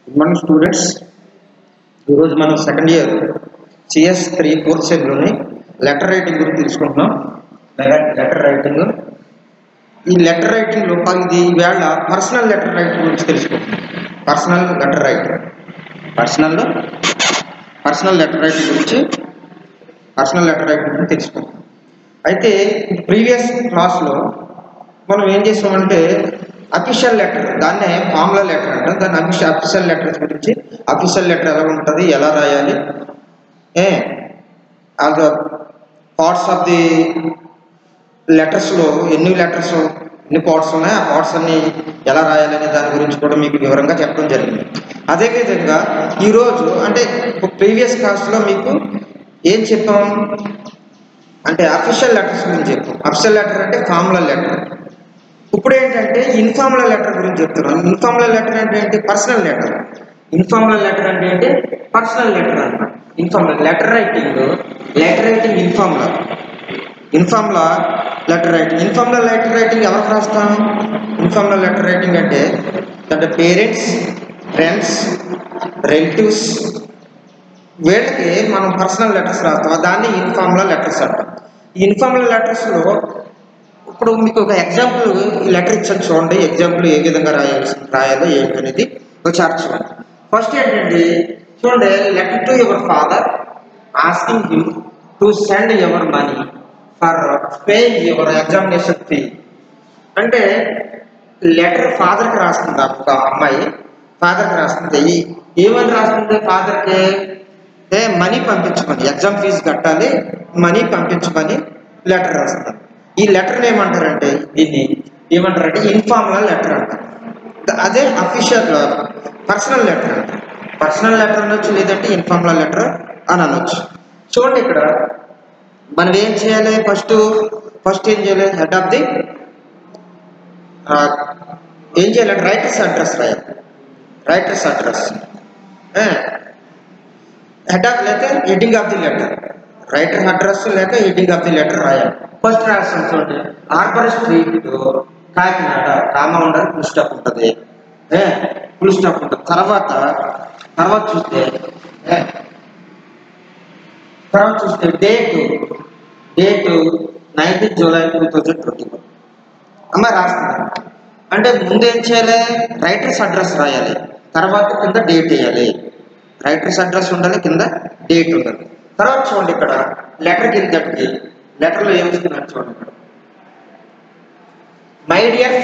Good morning students. ఈరోజు మనం second year CS3 fourth సెమ్లోని లెటర్ రైటింగ్ గురించి తెలుసుకుంటున్నాం. లెటర్ రైటింగ్, ఈ లెటర్ రైటింగ్లో ఇది ఈవేళ పర్సనల్ లెటర్ రైటింగ్ గురించి తెలుసుకుంటున్నాం. పర్సనల్ లెటర్ రైటింగ్ గురించి తెలుసుకుంటాం. అయితే ప్రీవియస్ క్లాస్లో మనం ఏం చేసామంటే అఫీషియల్ లెటర్, దాన్నే ఫార్ములా లెటర్ అంటాం. దాన్ని అఫీషియల్ లెటర్స్ గురించి, అఫీషియల్ లెటర్ ఎలా ఉంటుంది, ఎలా రాయాలి, all the parts of the లెటర్స్లో ఎన్ని పార్ట్స్ ఉన్నాయి, ఆ పార్ట్స్ అన్ని ఎలా రాయాలనే దాని గురించి కూడా మీకు వివరంగా చెప్పడం జరిగింది. అదేవిధంగా ఈరోజు అంటే ప్రీవియస్ క్లాస్లో మీకు ఏం చెప్పాం అంటే అఫీషియల్ లెటర్స్ గురించి చెప్పాం. అఫీషియల్ లెటర్ అంటే ఫార్ములా లెటర్. ఇప్పుడు ఏంటంటే ఇన్ఫార్ములా లెటర్ గురించి చెప్తున్నాం. ఇన్ఫార్ములా లెటర్ అంటే ఏంటి? Personal letter. ఇన్ఫార్ములా లెటర్ అంటే ఏంటి? పర్సనల్ లెటర్ అన్నమాట. Informal letter writing informal letter writing. Informal letter writing ఎవరికి రాస్తాం? ఇన్ఫార్ములా లెటర్ రైటింగ్ అంటే పేరెంట్స్, ఫ్రెండ్స్, రిలేటివ్స్, వీళ్ళకి మనం పర్సనల్ లెటర్స్ రాస్తాం. దాన్ని ఇన్ఫార్ములా లెటర్స్ అంటాం. ఈ ఇన్ఫార్ములా లెటర్స్లో ఇప్పుడు మీకు ఒక ఎగ్జాంపుల్ లెటర్ ఇచ్చాను చూడండి. ఎగ్జాంపుల్ ఏ విధంగా రాయాలో ఏంటి అనేది ఒకసారి చూడండి. ఫస్ట్ ఏంటంటే చూడండి, letter to your father asking him to send your money for paying your examination fee. అంటే లెటర్ ఫాదర్కి రాస్తుంది. ఒక అమ్మాయి ఫాదర్కి రాస్తుంది. ఏమని రాస్తుంది? ఫాదర్కి మనీ పంపించమని, ఎగ్జామ్ ఫీజు కట్టాలి, మనీ పంపించమని లెటర్ రాస్తుంది. ఈ లెటర్ని ఏమంటారంటే, దీన్ని ఏమంటారంటే ఇన్ఫార్ములా లెటర్ అంటారు. అదే అఫీషియల్ పర్సనల్ లెటర్ అంటారు. పర్సనల్ లెటర్ అనొచ్చు, లేదంటే ఇన్ఫార్ములా లెటర్ అని అనొచ్చు. చూడండి, ఇక్కడ మనం ఏం చేయాలి? ఫస్ట్ ఏం చేయాలి? హెడ్ ఆఫ్ ది ఏం చేయాలంటే రైటర్స్ అడ్రస్ రాయాలి. రైటర్స్ అడ్రస్ హెడ్ ఆఫ్ లేక heading of the letter. Writer address లేక హెడ్డింగ్ ఆఫ్ ది లెటర్ రాయాలి. ఫస్ట్ రాస్తాం చూడండి, ఆర్బర్ స్ట్రీట్, కాకినాడ, కామా ఉండదు, ఫుల్ స్టాప్ ఉంటుంది. తర్వాత చూస్తే డేటు 19 జూలై 2021 అమ్మ రాస్తుంది. అంటే ముందు ఏం చేయాలి? రైటర్స్ అడ్రస్ రాయాలి, తర్వాత కింద డేట్ వేయాలి. రైటర్స్ అడ్రస్ ఉండాలి, కింద డేట్ ఉండాలి. తర్వాత చూడండి, ఇక్కడ లెటర్ కిందకి లెటర్లో ఏమిస్తున్నారు చూడండి. ఇక్కడ మై డియర్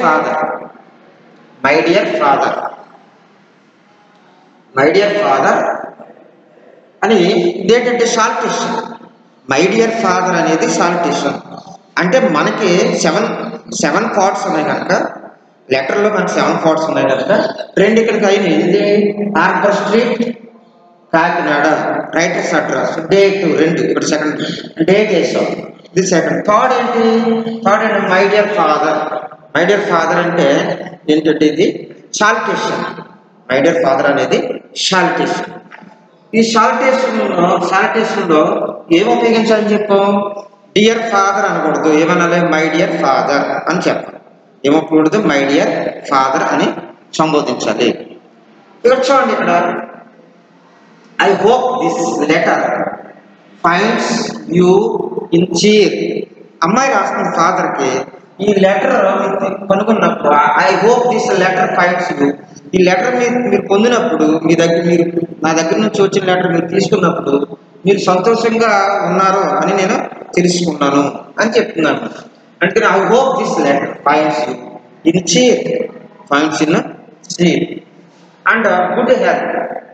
ఫాదర్ అని ఇదేంటంటే సాల్టేషన్. మై డియర్ ఫాదర్ అనేది సాల్టేషన్. అంటే మనకి సెవెన్ పార్ట్స్ ఉన్నాయి కనుక, లెటర్లో మనకి 7 పార్ట్స్ ఉన్నాయి కనుక, రెండు ఇక్కడికి అయినాయి. ఇది Arbour Street, Kakinada, writer's address, date, రెండు ఇక్కడ సెకండ్ డేట్ వేసాం. ఇది సెకండ్. థర్డ్ ఏంటి? మై డియర్ ఫాదర్ అంటే ఏంటంటే ఇది సాల్టేషన్. మై డియర్ ఫాదర్ అనేది సాల్టేషన్. ఈ సాల్టేషన్లో ఏం ఉపయోగించాలని చెప్పాం? డియర్ ఫాదర్ అనకూడదు, ఏమనాలి? మై డియర్ ఫాదర్ అని చెప్పాలి. ఏమకూడదు? మై డియర్ ఫాదర్ అని సంబోధించాలి. ఇక్కడ చూడండి, ఇక్కడ I hope this letter finds you in cheer. అమ్మాయి రాస్తుంది ఫాదర్కి. ఈ లెటర్ కనుగొన్నప్పుడు I hope this letter finds you. ఈ లెటర్ మీరు పొందినప్పుడు, నా దగ్గర నుంచి వచ్చిన లెటర్ మీరు తీసుకున్నప్పుడు మీరు సంతోషంగా ఉన్నారు అని నేను తెలుసుకున్నాను అని చెప్తున్నాను. అంటే I hope this letter finds you in cheer, finds in cheer and good health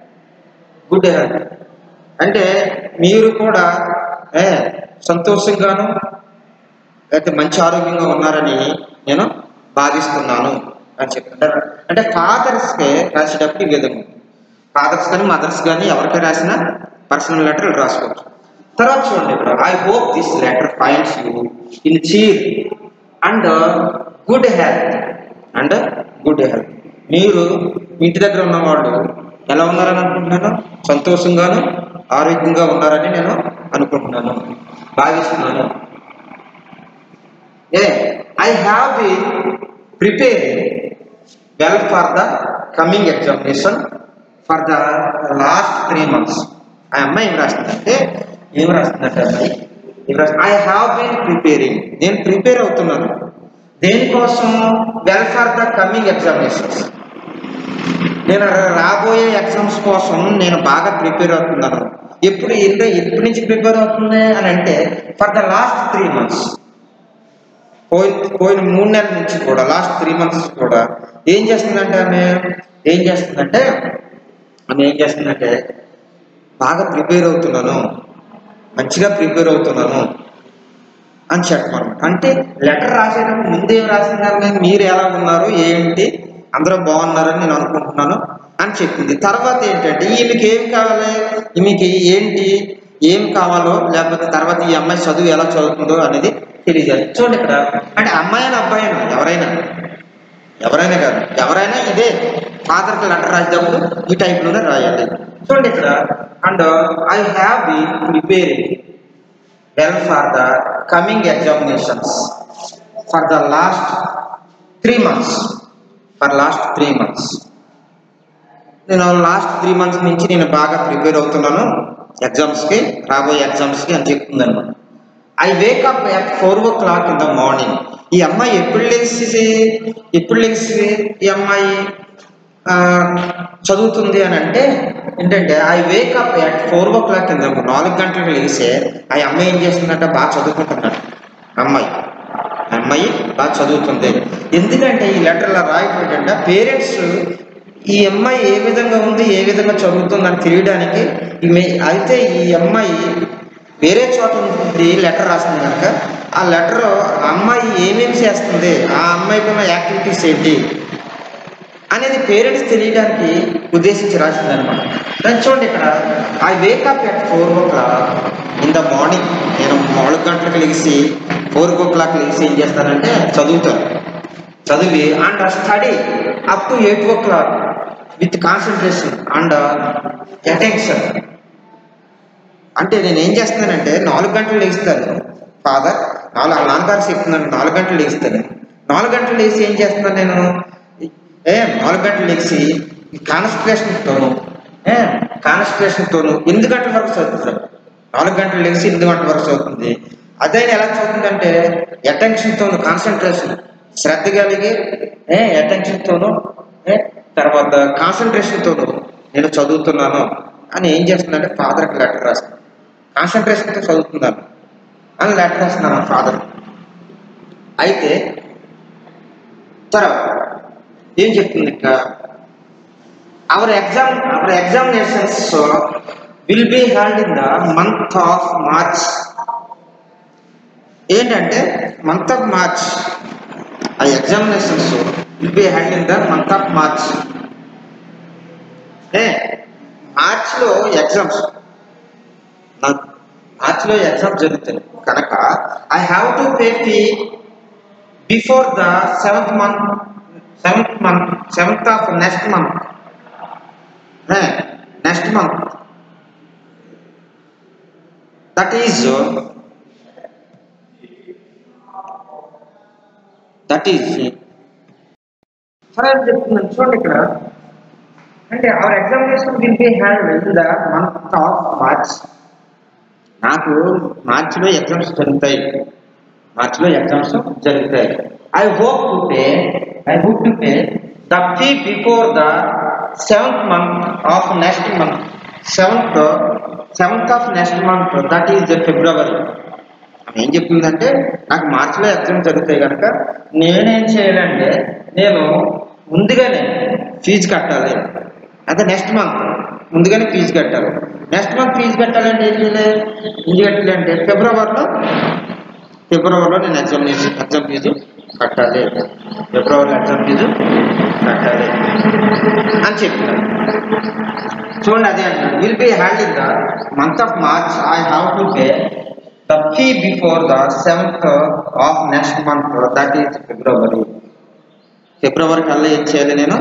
అంటే మీరు కూడా సంతోషంగాను లేకపోతే మంచి ఆరోగ్యంగా ఉన్నారని నేను భావిస్తున్నాను అని చెప్తుంటారు. అంటే ఫాదర్స్కి రాసేటప్పుడు ఈ విధంగా, ఫాదర్స్ కానీ మదర్స్ కానీ ఎవరికి రాసినా పర్సనల్ లెటర్ రాసుకోవచ్చు. తర్వాత చూడండి, ఇక్కడ I hope this letter finds you in cheer and good health. మీరు ఇంటి దగ్గర ఉన్నవాళ్ళు ఎలా ఉన్నారని అనుకుంటున్నాను? సంతోషంగాను ఆరోగ్యంగా ఉన్నారని నేను అనుకుంటున్నాను, భావిస్తున్నాను. I have been preparing well for the coming examination for the last 3 months. ఆ అమ్మాయి ఏం రాస్తుందంటే అమ్మాయి ఐ హ్యావ్ బీన్ ప్రిపేరింగ్, నేను ప్రిపేర్ అవుతున్నాను దేనికోసం, well for the coming examinations, నేను రాబోయే ఎగ్జామ్స్ కోసం నేను బాగా ప్రిపేర్ అవుతున్నాను. ఎప్పటి నుంచి ప్రిపేర్ అవుతుంది అని అంటే ఫర్ ద లాస్ట్ 3 months, పోయిన 3 నెలల నుంచి కూడా, లాస్ట్ 3 months కూడా ఏం చేస్తుందంటే ఆమె ఏం చేస్తుందంటే బాగా ప్రిపేర్ అవుతున్నాను, మంచిగా ప్రిపేర్ అవుతున్నాను అని చెప్పమన్నమాట. అంటే లెటర్ రాసేటప్పుడు ముందేం రాసిందని, మీరు ఎలా ఉన్నారు ఏంటి అందరూ బాగున్నారని నేను అనుకుంటున్నాను అని చెప్పింది. తర్వాత ఏంటంటే ఈమెకి ఏం కావాలి, ఈమెకి ఏం కావాలో, లేకపోతే తర్వాత ఈ అమ్మాయి చదువు ఎలా చదువుతుందో అనేది తెలియజేయాలి. చూడండి ఇక్కడ, అంటే అమ్మాయినా అబ్బాయినా ఎవరైనా కాదు, ఎవరైనా ఇదే ఫాదర్కి లెటర్ రాసేటప్పుడు ఈ టైప్లోనే రాయాలి. చూడండి ఇక్కడ, and I have been preparing well for the coming examinations for the last 3 months. నేను లాస్ట్ 3 months నుంచి నేను బాగా ప్రిపేర్ అవుతున్నాను ఎగ్జామ్స్కి, రాబోయే ఎగ్జామ్స్కి అని చెప్తుంది అనమాట. I wake up at 4 o'clock in the morning. ఈ అమ్మాయి ఎప్పుడు లెగిసి ఈ అమ్మాయి చదువుతుంది అని అంటే ఏంటంటే I wake up at 4 o'clock in the morning. 4 గంటలకు లెగిసే ఆ అమ్మాయి ఏం చేస్తుందంటే బాగా చదువుకుంటున్నాడు. అమ్మాయి బాగా చదువుతుంది. ఎందుకంటే ఈ లెటర్లో రాయటం ఏంటంటే పేరెంట్స్ ఈ అమ్మాయి ఏ విధంగా ఉంది, ఏ విధంగా చదువుతుంది అని తెలియడానికి. అయితే ఈ అమ్మాయి వేరే చోట ఉంది లెటర్ రాస్తుంది కనుక ఆ లెటర్ అమ్మాయి ఏమేమి చేస్తుంది, ఆ అమ్మాయికి ఉన్న యాక్టివిటీస్ ఏంటి అనేది పేరెంట్స్ తెలియడానికి ఉద్దేశించి రాసింది అనమాట. దాన్ని చూడండి ఇక్కడ, I wake up at 4 o'clock in the morning. నేను 4 గంటలకు లెగిసి 4 o'clock లెగిసి ఏం చేస్తానంటే చదివి and study up to 8 o'clock with concentration and attention. అంటే నేను ఏం చేస్తున్నానంటే 4 గంటలు లెగిస్తాను, ఫాదర్ నాన్నగారు చెప్తున్నాను 4 గంటలు లెగిస్తాను. 4 గంటలు లేచి ఏం చేస్తున్నాను నేను, 4 గంటలు లెగిసి కాన్సన్ట్రేషన్తోను 8 గంటల వరకు చదువుతాను. 4 గంటలు లెగిసి 8 గంటల వరకు చదువుతుంది. అదైనా ఎలా చదువుతుందంటే అటెన్షన్తోను, కాన్సన్ట్రేషన్, శ్రద్ధ కలిగి అటెన్షన్తోను, తర్వాత కాన్సన్ట్రేషన్తోను నేను చదువుతున్నాను అని ఏం చేస్తుందంటే ఫాదర్కి లెటర్ రాస్తాను. కాన్సన్ట్రేషన్తో చదువుతున్నాను అని లెటర్ రాస్తున్నాను ఫాదర్. అయితే తర్వాత ఏం చెప్తుంది ఇంకా, our examinations will be held in the month of March. ఏంటంటే మంత్ ఆఫ్ మార్చ్, ఆ examinations will be held in the month of March. మార్చ్లో ఎగ్జామ్స్ జరుగుతాయి కనుక I have to pay fee before the 7th of next month. That is చెప్తున్నాను. చూడండి ఇక్కడ, అంటే our examination will be held in the month of March. నాకు మార్చిలో exams జరుగుతాయి. I hope to pay the fee before the 7th of next month. 7th of next month, that is February. ఏం చెప్తుందంటే నాకు మార్చిలో ఎగ్జామ్స్ జరుగుతాయి కనుక నేనేం చేయాలంటే నేను ముందుగానే ఫీజు కట్టాలి. అంటే నెక్స్ట్ మంత్ ముందుగానే ఫీజు కట్టాలి. నెక్స్ట్ మంత్ ఫీజు కట్టాలంటే ఏం కట్టాలంటే ఫిబ్రవరిలో నేను ఎగ్జామ్ ఫీజు కట్టాలి. ఫిబ్రవరిలో ఎగ్జామ్ ఫీజు కట్టాలి అని చెప్తున్నాను. చూడండి, అదే అంటున్నాను. Will be held in the month of March. I have to pay the fee before the 7th of next month, that is February. ఫిబ్రవరి కల్లా ఏం చేయాలి, నేను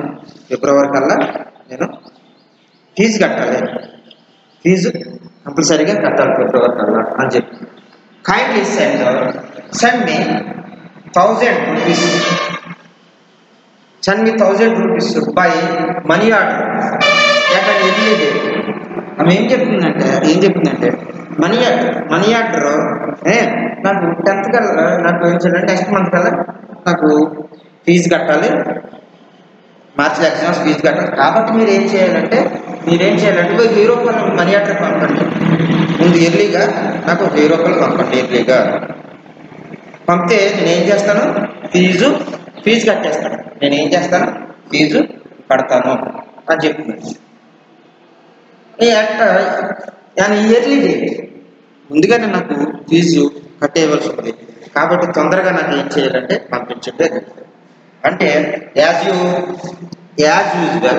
ఫీజు కట్టాలి. ఫీజు కంపల్సరీగా కట్టాలి ఫిబ్రవరి కల్లా అని చెప్పి. Kindly send me 1000 rupees. Send me 1000 rupees by money order at an early date. ఆమె ఏం చెప్తుందంటే మనీ ఆర్డర్ నాకు 10th కల్లా నాకు ఏం చేయాలంటే నెక్స్ట్ మంత్ కల్లా నాకు ఫీజు కట్టాలి, మార్చిలో ఎగ్జామ్స్ ఫీజు కట్టాలి. కాబట్టి మీరేం చేయాలంటే 1000 రూపాయలు మనీ ఆర్డర్ పంపండి ముందు ఎర్లీగా, నాకు 1000 రూపాయలు పంపండి ఎర్లీగా. పంపితే నేనేం చేస్తాను, ఫీజు కట్టేస్తాను, ఫీజు కడతాను అని చెప్తున్నాను. ఇయర్లీ డేట్ ముందుగానే నాకు ఫీజు కట్టేయవలసి ఉంది. కాబట్టి తొందరగా నాకు ఏం చేయాలంటే పంపించండి అంటే as usual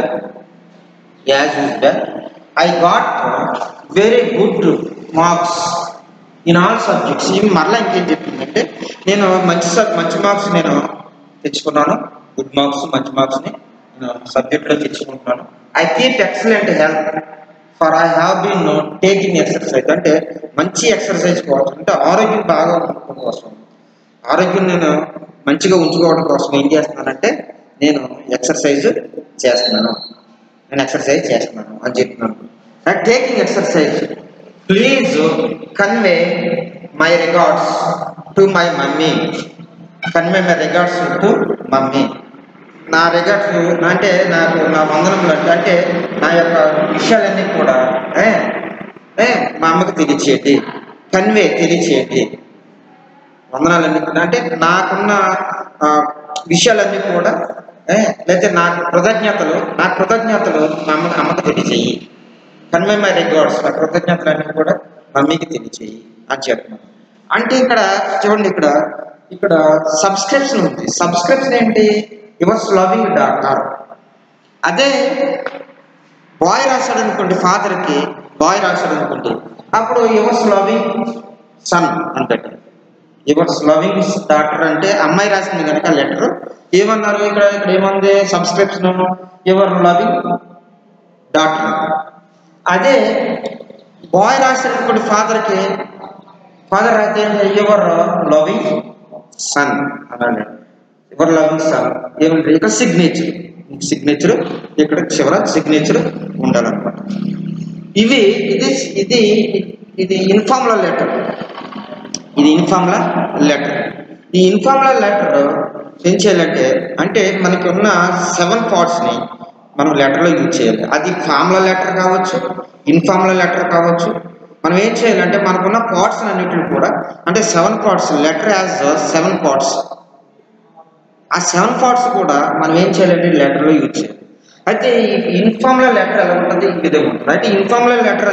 I got very good marks in all subjects. ఇవి మరలా ఇంకేం చెప్పిందంటే నేను మంచి మార్క్స్ నేను తెచ్చుకున్నాను, గుడ్ మార్క్స్ మంచి మార్క్స్ని నేను సబ్జెక్ట్లో తెచ్చుకుంటున్నాను. I keep excellent health for I have been taking exercise. అంటే మంచి ఎక్సర్సైజ్ కోసం, అంటే ఆరోగ్యం బాగా ఉండడం కోసం, ఆరోగ్యం నేను మంచిగా ఉంచుకోవడం కోసం ఏం చేస్తున్నానంటే నేను ఎక్సర్సైజ్ చేస్తున్నాను అని చెప్తున్నాను. Taking exercise. Please convey my regards to my mummy. నా రిగార్డ్స్ అంటే నాకు నా వందనములు అంటే నా యొక్క విషయాలన్నీ కూడా మా అమ్మకి తెలియచేయండి. తెలియచేయండి వందనాలన్నీ కూడా, అంటే నాకున్న విషయాలన్నీ కూడా లేకపోతే నా కృతజ్ఞతలు మా అమ్మకి తెలియచేయి. కన్వే మై రిగార్డ్స్, నా కృతజ్ఞతలన్నీ కూడా మమ్మీకి తెలియచేయి అని చెప్తున్నాను. అంటే ఇక్కడ చూడండి, ఇక్కడ సబ్స్క్రిప్షన్ ఉంది. సబ్స్క్రిప్షన్ ఏంటి? Yours loving daughter. అదే బాయ్ రాశాడు అనుకోండి, ఫాదర్కి బాయ్ రాశాడు అనుకోండి, అప్పుడు యువర్స్ లవింగ్ సన్ అంటాడు. యువర్స్ లవింగ్ డాటర్ అంటే అమ్మాయి రాసింది కనుక లెటర్ ఏమన్నారు, ఇక్కడ ఏముంది సబ్స్క్రిప్షన్ యువర్ లవింగ్ డాటర్. అదే బాయ్ రాశాడు అనుకోండి ఫాదర్కి, ఫాదర్ అయితే యువర్ లవింగ్ సన్ అన్నాడు. యువర్ లవింగ్ సన్ ఏమంటే ఇక్కడ సిగ్నేచర్ ఇక్కడ చివర సిగ్నేచర్ ఉండాలన్నమాట. ఇది ఇన్ఫార్మల్ లెటర్. ఈ ఇన్ఫార్మల్ లెటర్ ఏం చేయాలంటే, అంటే మనకి ఉన్న 7 పార్ట్స్ని మనం లెటర్లో యూజ్ చేయాలి. అది ఫార్ములా లెటర్ కావచ్చు, ఇన్ఫార్మల్ లెటర్ కావచ్చు. మనం ఏం చేయాలంటే మనకున్న పార్ట్స్ అన్నిటిని కూడా, అంటే 7 పార్ట్స్, లెటర్ యాజ్ 7 పార్ట్స్. ఆ 7 పార్ట్స్ కూడా మనం ఏం చేయాలంటే లెటర్లో యూజ్ చేయాలి. అయితే ఈ ఇన్ఫార్మల్ లెటర్ ఎలా ఉంటుంది, ఈ విధంగా ఉంటుంది. అయితే ఇన్ఫార్మల్ లెటర్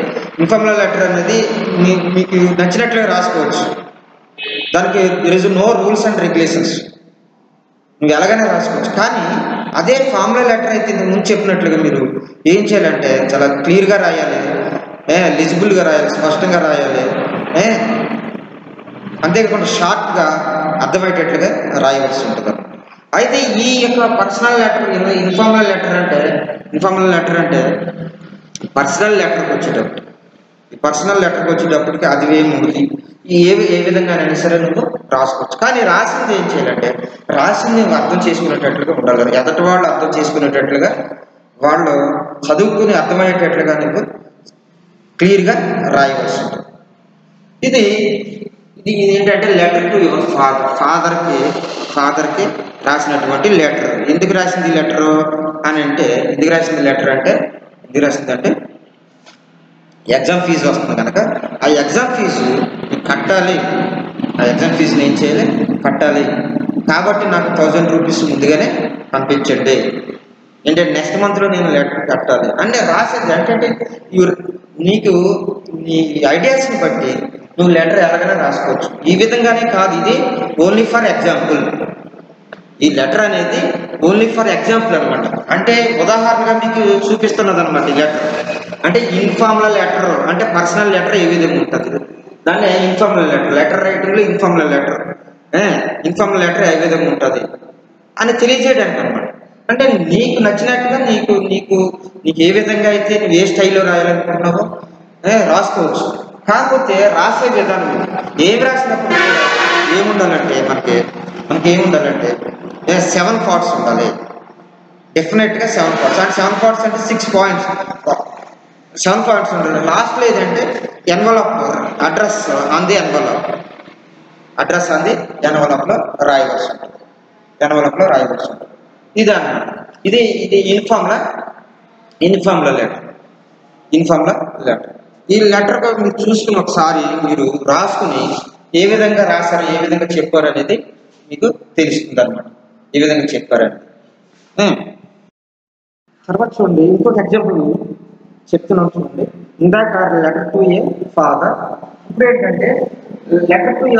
అనేది మీకు నచ్చినట్లుగా రాసుకోవచ్చు. దానికి there is no rules and regulations, నువ్వు ఎలాగైనా రాసుకోవచ్చు. కానీ అదే ఫార్ములా లెటర్ అయితే ఇంతకు ముందు చెప్పినట్లుగా మీరు ఏం చేయాలంటే చాలా క్లియర్గా రాయాలి, లిజిబుల్గా రాయాలి, స్పష్టంగా రాయాలి, అంతేకాకుండా షార్ట్గా అర్థమయ్యేటట్లుగా రాయవలసి ఉంటుంది. అయితే ఈ యొక్క పర్సనల్ లెటర్, ఇన్ఫార్మల్ లెటర్ అంటే పర్సనల్ లెటర్కి వచ్చేటప్పటికి అది ఏముంది, ఏ విధంగానైనా సరే నువ్వు రాసుకోవచ్చు. కానీ రాసింది ఏం చేయాలంటే, రాసింది నువ్వు అర్థం చేసుకునేటట్లుగా ఉండాలి కదా. ఎదటి వాళ్ళు అర్థం చేసుకునేటట్లుగా, వాళ్ళు చదువుకుని అర్థమయ్యేటట్లుగా నువ్వు క్లియర్గా రాయవలసి ఉంటుంది. ఇది ఏంటంటే లెటర్ టు యువర్ ఫాదర్కి రాసినటువంటి లెటర్. ఎందుకు రాసింది లెటరు అని అంటే, ఎందుకు రాసిందంటే ఎగ్జామ్ ఫీజు వస్తుంది కనుక ఆ ఎగ్జామ్ ఫీజు కట్టాలి. ఆ ఎగ్జామ్ ఫీజుని ఏం చేయాలి, కట్టాలి. కాబట్టి నాకు 1000 రూపీస్ ముందుగానే పంపించండి. ఏంటంటే నెక్స్ట్ మంత్లో నేను లెటర్ కట్టాలి అంటే రాసేది. అంటే నీకు నీ ఐడియాస్ని బట్టి నువ్వు లెటర్ ఎలాగైనా రాసుకోవచ్చు. ఈ విధంగానే కాదు, ఇది ఓన్లీ ఫర్ ఎగ్జాంపుల్. ఈ లెటర్ అనేది ఓన్లీ ఫర్ ఎగ్జాంపుల్ అనమాట. అంటే ఉదాహరణగా మీకు చూపిస్తున్నది అనమాట. ఈ లెటర్ అంటే ఇన్ఫార్మల్ లెటర్ అంటే పర్సనల్ లెటర్ ఏ విధంగా ఉంటుంది, దాన్ని ఇన్ఫార్మల్ లెటర్ రైటింగ్లో ఇన్ఫార్మల్ లెటర్ ఏ విధంగా ఉంటుంది అని తెలియజేయడానికి అనమాట. అంటే నీకు నచ్చినట్టుగా నీకు ఏ విధంగా అయితే నువ్వు ఏ స్టైల్లో రాయాలనుకుంటున్నావో రాసుకోవచ్చు. కాకపోతే రాసే విధానం ఏమి రాసినప్పుడు ఏముండాలంటే మనకి ఏముండాలంటే 7 పార్ట్స్ ఉండాలి. డెఫినెట్గా 7 పార్ట్స్. అండ్ 7 పార్ట్స్ అంటే 6 పాయింట్స్, 7 పాయింట్స్ ఉంటుంది. లాస్ట్లో ఏదంటే envelope address on the envelope, address on the ఎన్వలప్లో రాయవలసి ఉంటుంది, ఎన్వలప్లో రాయవలసి ఉంటుంది. ఇది అన్నమాట. ఇది ఇన్ఫామ్లో లెటర్, ఇన్ఫామ్లో లెటర్. ఈ లెటర్ మీరు చూసుకుని ఒకసారి మీరు రాసుకుని ఏ విధంగా రాశారు, ఏ విధంగా చెప్పారు అనేది మీకు తెలుస్తుంది అనమాట, ఏ విధంగా చెప్పారని. తర్వాత చూడండి ఇంకొక ఎగ్జాంపుల్ చెప్తున్నాం చూడండి. ఇందాక లెటర్ టు ఏ ఫాదర్, ఇప్పుడు ఏంటంటే letter to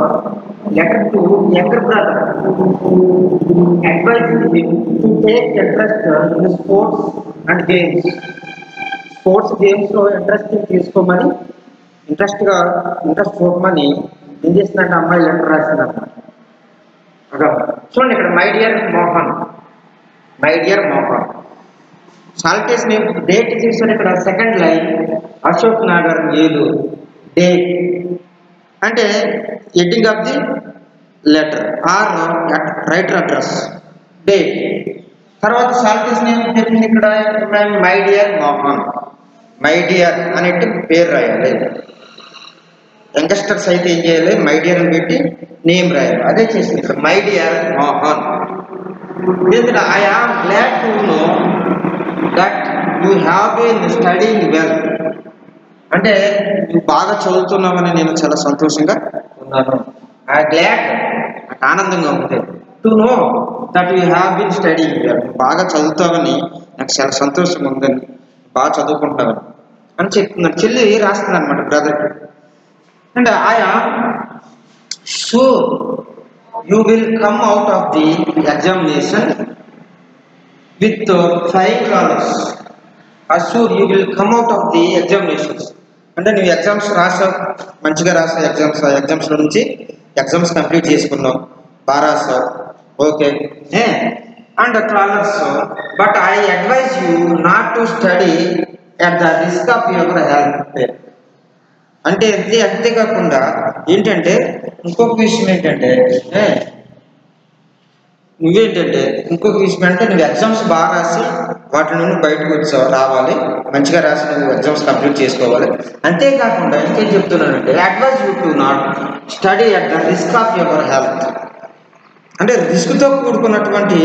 younger brother advising him to take interest in sports and games. Sports గేమ్స్లో ఇంట్రెస్ట్ తీసుకోమని, ఇంట్రెస్ట్ చూపమని ఏం చేసిందంటే అమ్మాయి లెటర్ రాసింది అన్నమాట. చూడండి ఇక్కడ my dear Mohan salutation name date చూసాను. ఇక్కడ second line Ashok Nagar Eluru date అంటే heading of the letter or writer address date. తర్వాత సాల్టేస్ నేమ్ చెప్పింది ఇక్కడ my dear Mohan, my dear అనేట్టు పేరు రాయాలి. యంగస్టర్స్ అయితే ఏం చేయాలి, మై డియర్ అని పెట్టి నేమ్ రాయాలి. అదే చేసింది ఇక్కడ my dear Mohan. I am glad to know that you have been studying well, అంటే నువ్వు బాగా చదువుతున్నావని నేను చాలా సంతోషంగా ఉన్నాను. ఐ గ్లాడ్, నాకు ఆనందంగా ఉంది. To know that you have been studying well, బాగా చదువుతావని నాకు చాలా సంతోషంగా ఉందని, బాగా చదువుకుంటున్నావని అని చెప్తున్నాను. చెల్లి రాస్తుంది అనమాట బ్రదర్కి. And I am sure you will come out of the examination with flying colours. Assure you will come out of the examinations, అంటే నువ్వు ఎగ్జామ్స్ రాసావు, మంచిగా రాసావు ఎగ్జామ్స్లో నుంచి ఎగ్జామ్స్ కంప్లీట్ చేసుకున్నావు, బాగా రాసావు, okay. And colours but I advise you not to study at the risk of your health. అంటే అంతేకాకుండా ఏంటంటే ఇంకొక విషయం ఏంటంటే ఇంకొక విషయం అంటే నువ్వు ఎగ్జామ్స్ బాగా రాసి వాటి నుండి బయటకు వచ్చావు, రావాలి, మంచిగా రాసి నువ్వు ఎగ్జామ్స్ కంప్లీట్ చేసుకోవాలి. అంతేకాకుండా ఇంకేం చెప్తున్నానంటే advise you to not study at the risk of your health, అంటే రిస్క్తో కూడుకున్నటువంటి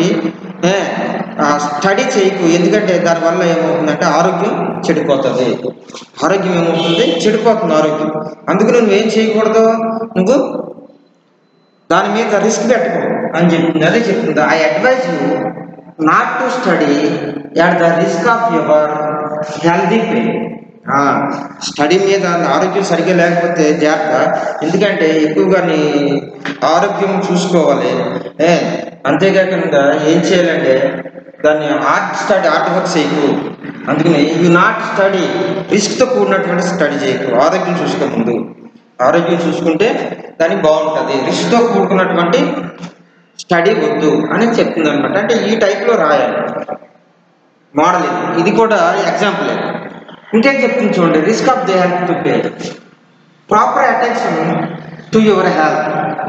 స్టడీ చేయకు. ఎందుకంటే దానివల్ల ఏమవుతుందంటే ఆరోగ్యం చెడిపోతుంది, ఆరోగ్యం ఏమవుతుంది చెడిపోతుంది ఆరోగ్యం. అందుకు నువ్వేం చేయకూడదు, నువ్వు దాని మీద రిస్క్ పెట్టుకో అని చెప్తుంది. అదే చెప్తుంది I advise you not to study at the risk of your healthy pain. Study మీద ఆరోగ్యం సరిగ్గా లేకపోతే జాగ్రత్త, ఎందుకంటే ఎక్కువగా నీ ఆరోగ్యం చూసుకోవాలి. అంతేకాకుండా ఏం చేయాలంటే దాన్ని హార్డ్ వర్క్ చేయకు. అందుకని యూ నాట్ స్టడీ రిస్క్తో కూడినటువంటి స్టడీ చేయకు, ఆరోగ్యం చూసుకో. ముందు ఆరోగ్యం చూసుకుంటే దానికి బాగుంటుంది, రిస్క్తో కూడుకున్నటువంటి స్టడీ వద్దు అని చెప్తుంది అనమాట. అంటే ఈ టైప్లో రాయాలి మోడల్. ఇది కూడా ఎగ్జాంపుల్. ఇంకేం చెప్తుంది చూడండి, risk of the health to pay proper attention to your health.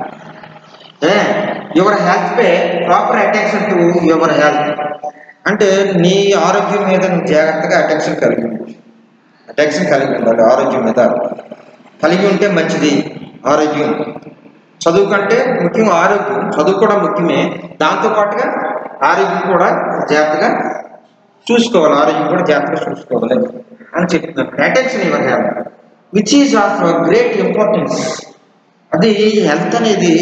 Your health pay proper attention to your health అంటే నీ ఆరోగ్యం మీద నువ్వు జాగ్రత్తగా అటెన్షన్ కలిగి ఉండాలి. ఆరోగ్యం మీద కలిగి ఉంటే మంచిది. ఆరోగ్యం చదువు కంటే ముఖ్యం ఆరోగ్యం, చదువు కూడా ముఖ్యమే, దాంతోపాటుగా ఆరోగ్యం కూడా జాగ్రత్తగా చూసుకోవాలి, ఆరోగ్యం కూడా జాగ్రత్తగా చూసుకోవాలి అని చెప్తున్నాను. Attention your health which is of great importance. అది హెల్త్ అనేది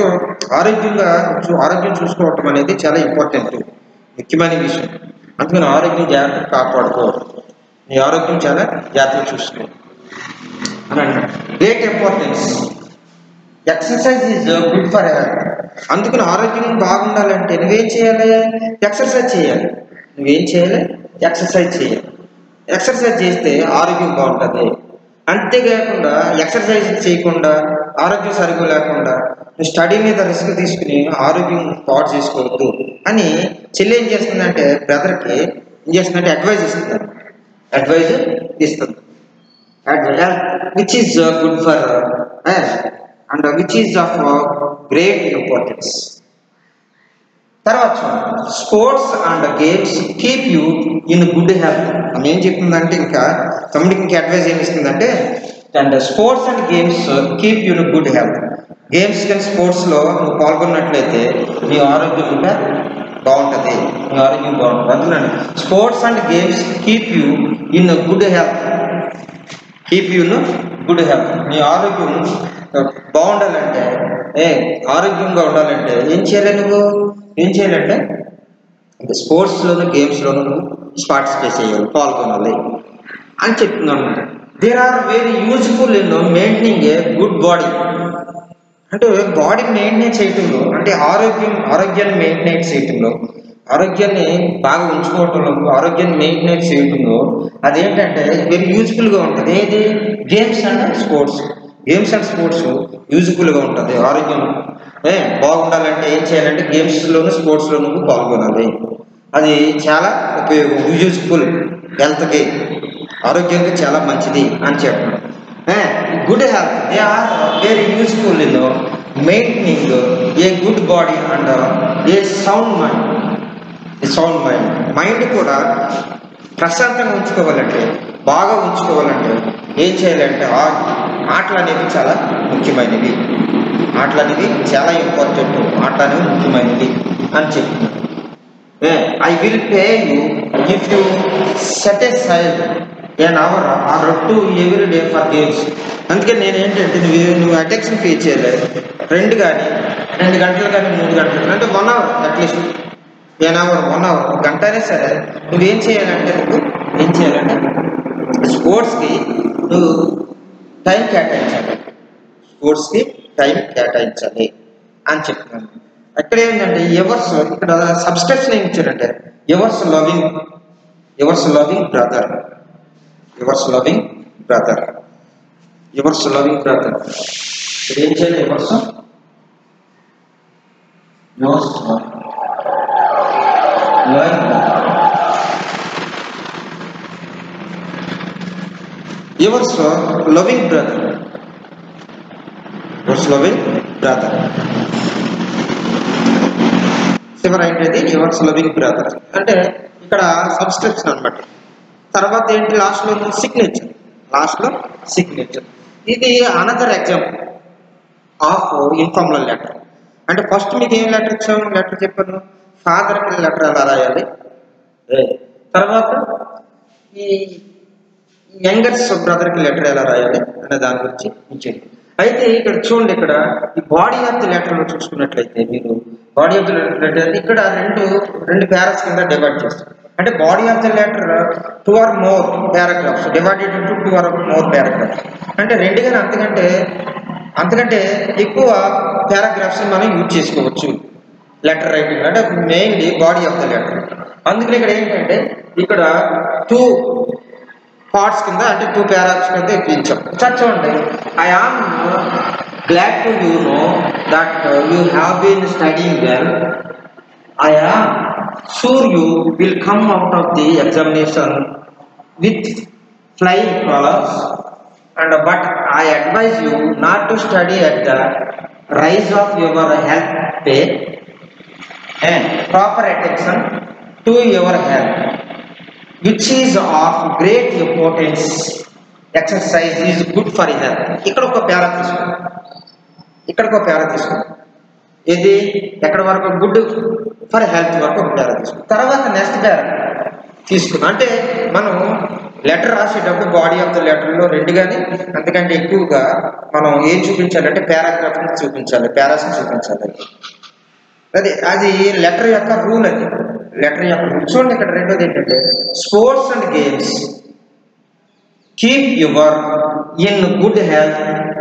ఆరోగ్యం చూసుకోవటం అనేది చాలా ఇంపార్టెంట్, ముఖ్యమైన విషయం. అందుకని ఆరోగ్యం జాగ్రత్తగా కాపాడుకోవాలి, నీ ఆరోగ్యం చాలా జాగ్రత్తగా చూసుకోవాలి అని అన్నాడు. Great importance. Exercise is good for health. అందుకని ఆరోగ్యం బాగుండాలంటే నువ్వేం చేయాలి, ఎక్సర్సైజ్ చేయాలి. ఎక్సర్సైజ్ చేస్తే ఆరోగ్యం బాగుంటుంది. అంతేకాకుండా ఎక్సర్సైజ్ చేయకుండా ఆరోగ్యం సరిగ్గా లేకుండా నువ్వు స్టడీ మీద రిస్క్ తీసుకుని ఆరోగ్యం పాడు చేసుకోవద్దు అని చెల్లి ఏం చేస్తుందంటే బ్రదర్కి ఏం చేస్తుందంటే అడ్వైజ్ ఇస్తుంది. Which is good for and which is of great importance. తర్వాత చూడండి, sports and games keep you in good health అని ఏం చెప్తుందంటే, ఇంకా తమ్ముడికి ఇంకా అడ్వైజ్ ఏమి ఇస్తుందంటే, and sports and games keep you in good health. Games కానీ స్పోర్ట్స్లో నువ్వు పాల్గొన్నట్లయితే నీ ఆరోగ్యం ఇంకా బాగుంటుంది, నీ ఆరోగ్యం బాగుంటుంది. అందుకని sports and games keep you in good health, keep you in good health. నీ ఆరోగ్యం బాగుండాలంటే, ఆరోగ్యంగా ఉండాలంటే ఏం చేయాలి, నువ్వు ఏం చేయాలంటే స్పోర్ట్స్లోను గేమ్స్లోను నువ్వు పార్టిసిపేట్ చేయాలి, పాల్గొనాలి అని చెప్తున్నాను. There are very useful in maintaining a good body. అంటే బాడీ మెయింటైన్ చేయటంలో, అంటే ఆరోగ్యాన్ని మెయింటైన్ చేయటంలో, ఆరోగ్యాన్ని బాగా ఉంచుకోవటంలో, ఆరోగ్యాన్ని మెయింటైన్ చేయటంలో అదేంటంటే వెరీ యూజ్ఫుల్గా ఉంటుంది. ఏది? Games and sports. Games and sports యూజ్ఫుల్గా ఉంటుంది. ఆరోగ్యం బాగుండాలంటే ఏం చేయాలంటే గేమ్స్లోను స్పోర్ట్స్లోనూ పాల్గొనాలి. అది చాలా ఉపయోగం, యూజ్ఫుల్, హెల్త్కి, ఆరోగ్యానికి చాలా మంచిది అని చెప్పడం. Good health, they are very useful in maintaining a good body and a sound mind. Sound mind, mind కూడా ప్రశాంతంగా ఉంచుకోవాలంటే, బాగా ఉంచుకోవాలంటే ఏం చేయాలంటే ఆటలు అనేవి చాలా ముఖ్యమైనవి. ఆటలు అనేవి చాలా ఇంపార్టెంట్, ఆటలు అనేవి ముఖ్యమైనవి అని చెప్తున్నాను. I will pay you if you set aside an hour or 2 every day for games. అందుకే నేను ఏంటంటే నువ్వు అటెన్షన్ పే చేయాలి. 2 గంటలు కానీ 3 గంటలు అంటే 1 hour at least, an hour 1 hour, గంట అయినా సరే నువ్వేం చేయాలంటే, ఏం చేయాలంటే స్పోర్ట్స్కి నువ్వు టైం కేటాయించాలి, స్పోర్ట్స్కి టైం కేటాయించాలి అని చెప్తున్నాను. అక్కడ ఏంటంటే ఎవర్స్, ఇక్కడ సబ్స్క్రిప్షన్ ఏమి ఇచ్చారంటే yours loving brother, yours loving brother, yours loving brother. ఇక్కడ ఏం చేయాలి? Yours loving brother, yours loving brother. చివరి ఏంటిది? యువర్స్ లవింగ్ బ్రదర్ అంటే ఇక్కడ సబ్స్క్రిప్షన్ అనమాట. తర్వాత ఏంటి? లాస్ట్లో సిగ్నేచర్. ఇది another example of informal letter. అంటే ఫస్ట్ మీకు ఏం లెటర్ ఇచ్చాము? లెటర్ చెప్పాను, ఫాదర్కి లెటర్ ఎలా రాయాలి, తర్వాత ఈ యంగర్స్ బ్రదర్కి లెటర్ ఎలా రాయాలి అనే దాని గురించి ఇచ్చేది. అయితే ఇక్కడ చూడండి, ఇక్కడ ఈ బాడీ ఆఫ్ ది లెటర్లో చూసుకున్నట్లయితే మీరు బాడీ ఆఫ్ ది లెటర్ ఇక్కడ రెండు ప్యారాస్ కింద డివైడ్ చేస్తారు. అంటే body of the letter 2 or more paragraphs divided into 2 or more paragraphs. అంటే 2 కానీ అంతకంటే ఎక్కువ పారాగ్రాఫ్స్ మనం యూజ్ చేసుకోవచ్చు లెటర్ రైటింగ్. అంటే mainly body of the letter. అందుకని ఇక్కడ ఏంటంటే ఇక్కడ 2 పార్ట్స్ కింద, అంటే 2 paragraphs కింద ఇప్పించాం. చూడండి, I am glad to you know that you have been studying well. I am sure you will come out of the examination with flying colors, but I advise you not to study at the rise of your health. Pay and proper attention to your health, which is of great importance. Exercise is good for health. ఇక్కడ ఒక పేరా తీసుకోండి. ఇది ఎక్కడ వరకు? Good for health వరకు ఒక పేరా తీసుకున్నాం. తర్వాత నెక్స్ట్ పేరా తీసుకున్నాం. అంటే మనం లెటర్ రాసేటప్పుడు బాడీ ఆఫ్ ద లెటర్లో 2 కానీ అంతకంటే ఎక్కువగా మనం ఏం చూపించాలంటే పారాగ్రాఫ్ని చూపించాలి, పారాస్ని చూపించాలి. అది లెటర్ యొక్క రూల్. అది లెటర్ యొక్క రూల్. చూడండి, ఇక్కడ రెండోది ఏంటంటే sports and games keep your in good health.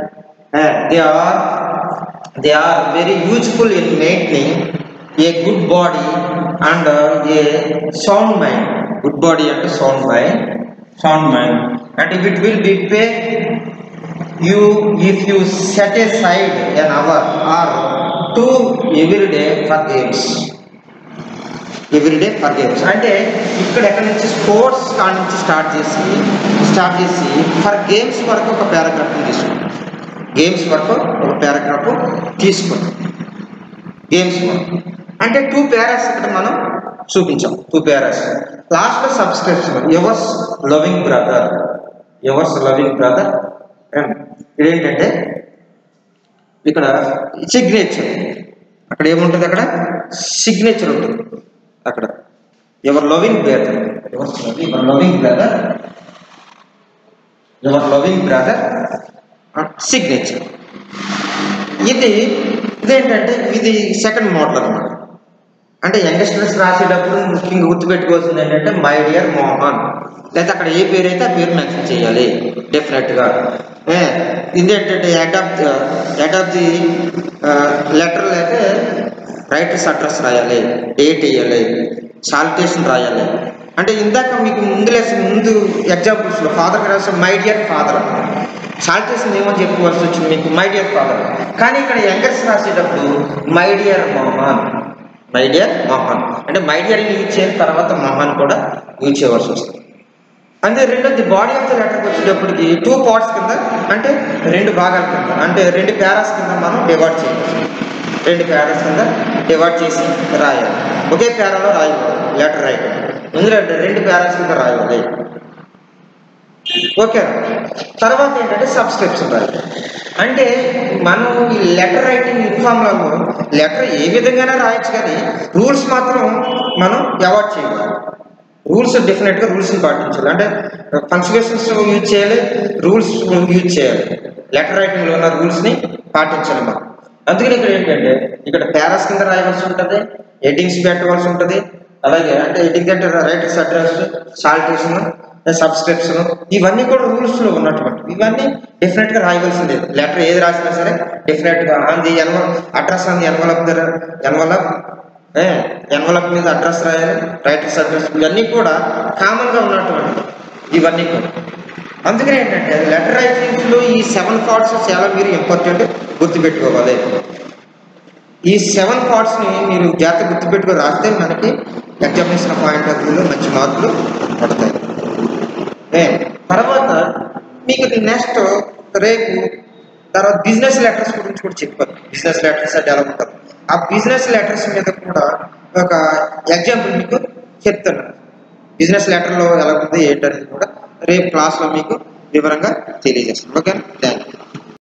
They are very useful in maintaining a good body and a sound mind. Good body and sound mind. And it will be pay you if you set aside an hour or 2 every day for games. అంటే ఇక్కడ ఎక్కడి నుంచి sports కాడి నుంచి start చేసి for games వరకు ఒక పారాగ్రాఫ్ని తీసుకుంటాం. గేమ్స్ వరకు ఒక పారాగ్రాఫ్ తీసుకుంటాం. గేమ్స్ వరకు అంటే 2 పారాస్ ఇక్కడ మనం చూపించాం. 2 పారాస్. లాస్ట్లో subscription yours loving brother, yours loving brother. ఇదేంటంటే ఇక్కడ సిగ్నేచర్, అక్కడ ఏముంటుంది, అక్కడ సిగ్నేచర్ ఉంటుంది. అక్కడ your loving brother, your loving brother, your loving brother signature. ఇదేంటంటే ఇది సెకండ్ మోడల్ అనమాట. అంటే యంగస్టర్స్ రాసేటప్పుడు ముఖ్యంగా గుర్తుపెట్టుకోవాల్సింది ఏంటంటే మై డియర్ మోహన్, లేదా అక్కడ ఏ పేరు అయితే ఆ పేరు మెన్షన్ చేయాలి డెఫినెట్గా. ఇదేంటంటే హెడ్ ఆఫ్ ది లెటర్ అయితే రైటర్స్ అడ్రస్ రాయాలి, డేట్ వేయాలి, సాలిటేషన్ రాయాలి. అంటే ఇందాక మీకు ముందు ఎగ్జాంపుల్స్లో ఫాదర్కి రాసే మై డియర్ ఫాదర్, సాలిటేషన్ ఏమో చెప్పుకోవాల్సి వచ్చింది మీకు మై డియర్ ఫాదర్. కానీ ఇక్కడ యంగర్స్ రాసేటప్పుడు my dear Mohan, my dear Mohan అంటే మై డియర్ యూజ్ చేయాలి, తర్వాత మోహన్ కూడా యూజ్ చేయవలసి వస్తుంది. అంటే రెండోది బాడీ ఆఫ్ ద లెటర్కి వచ్చేటప్పటికి 2 పార్ట్స్ కింద, అంటే 2 భాగాల కింద, అంటే 2 పారాస్ కింద మనం డివైడ్ చేయవచ్చు. 2 పారాస్ కింద డివైడ్ చేసి రాయాలి. ఒకే పారాలో రాయకూడదు లెటర్ రైటింగ్, ఇందులో 2 పారాస్ కింద రాయాలి. ఓకే. తర్వాత ఏంటంటే సబ్స్క్రిప్షన్ రాయాలి. అంటే మనం ఈ లెటర్ రైటింగ్ యూనిఫామ్లలో లెటర్ ఏ విధంగానే రాయొచ్చు, కానీ రూల్స్ మాత్రం మనం అవాయిడ్ చేయాలి. రూల్స్ డెఫినెట్గా రూల్స్ని పాటించాలి. అంటే పంక్చువేషన్స్ యూజ్ చేయాలి, రూల్స్ యూజ్ చేయాలి. లెటర్ రైటింగ్లో ఉన్న రూల్స్ని పాటించాలి మనం. అందుకని ఇక్కడ ఏంటంటే ఇక్కడ పారాస్ కింద రాయవలసి ఉంటుంది, హెడ్డింగ్స్ పెట్టవలసి ఉంటుంది. అలాగే అంటే హెడ్డింగ్ అంటే రైటర్స్ అడ్రస్, సాలిటేషన్, సబ్స్క్రిప్షన్, ఇవన్నీ కూడా రూల్స్లో ఉన్నటువంటి ఇవన్నీ డెఫినెట్గా రాయవలసిందే. లెటర్ ఏది రాసినా సరే డెఫినెట్గా on the address on the envelope మీద అడ్రస్ రాయాలి, రైటర్స్ అడ్రస్, ఇవన్నీ కూడా కామన్గా ఉన్నటువంటి ఇవన్నీ కూడా. అందుకని ఏంటంటే లెటర్ రైటింగ్స్లో ఈ 7 పార్ట్స్ చాలా మీరు ఇంపార్టెంట్ గుర్తుపెట్టుకోవాలి. ఈ 7 పార్ట్స్ని మీరు జాగ్రత్తగా గుర్తుపెట్టుకొని రాస్తే మనకి ఎగ్జామినేషన్ పాయింట్ ఆఫ్ వ్యూలో మంచి మార్కులు పడతాయి. తర్వాత మీకు నెక్స్ట్ రేపు తర్వాత బిజినెస్ లెటర్స్ గురించి కూడా చెప్పారు. బిజినెస్ లెటర్స్ అంటే ఎలా ఉంటారు, ఆ బిజినెస్ లెటర్స్ మీద కూడా ఒక ఎగ్జాంపుల్ మీకు చెప్తున్నాను. బిజినెస్ లెటర్లో ఎలా ఉంది ఏంటనేది కూడా రేపు క్లాస్లో మీకు వివరంగా తెలియజేస్తాను. Okay, thank you.